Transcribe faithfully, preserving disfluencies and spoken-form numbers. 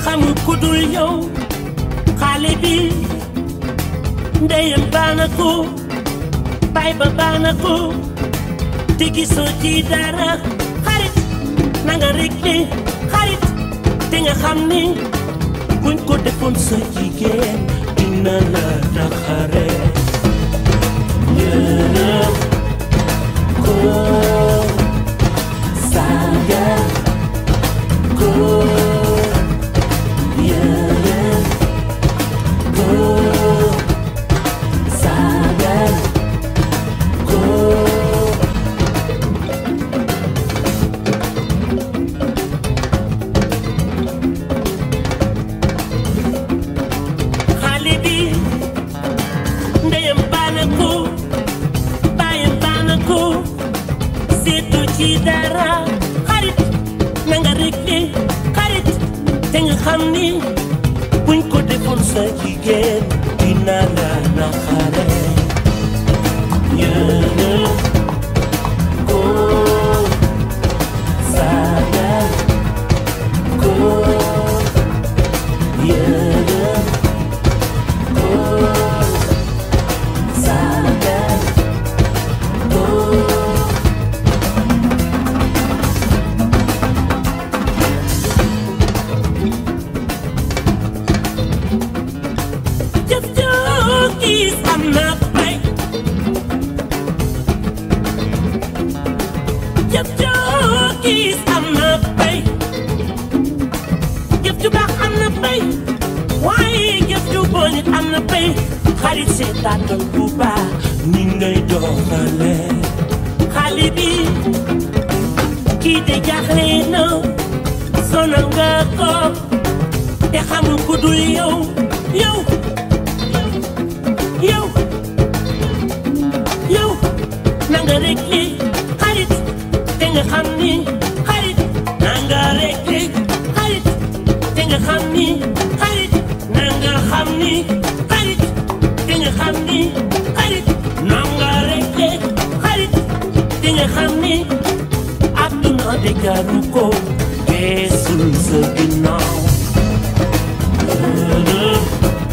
xamul ku dul yow xale bi ndeyam baana ko bay ba baana ko te gisoo ci dara xarit na nga réglé xarit te nga xam ni buñ ko defoon sa jigéen dina la taxare yërëm ko Sagal ko yërëm ko Sagal ko xale bi ndeyam baana ko baayam baana ko seetu ci dara xarit na nga réglé xarit te nga xam ni buñ ko defoon sa jigéen dina la naxare yërëm ko Sagal ko yërëm ko Sagal ko jëf joo gis am na fay jëf joo gis am na fay jëf ju baax am na fay waaye jëf ju bon it am na fay xarit seetaatal bu baax ni ngay doxale xale bi kii de jaaxle na sonal nga ko te xamul ku dul yow yow yow yow na nga réglé xarit te nga xam ni xarit na nga réglé xarit te nga xam ni xarit na nga xam ni xarit te nga xam ni xarit na nga réglé xarit te nga xam ni àdduna de jaru ko geesul sa ginnaaw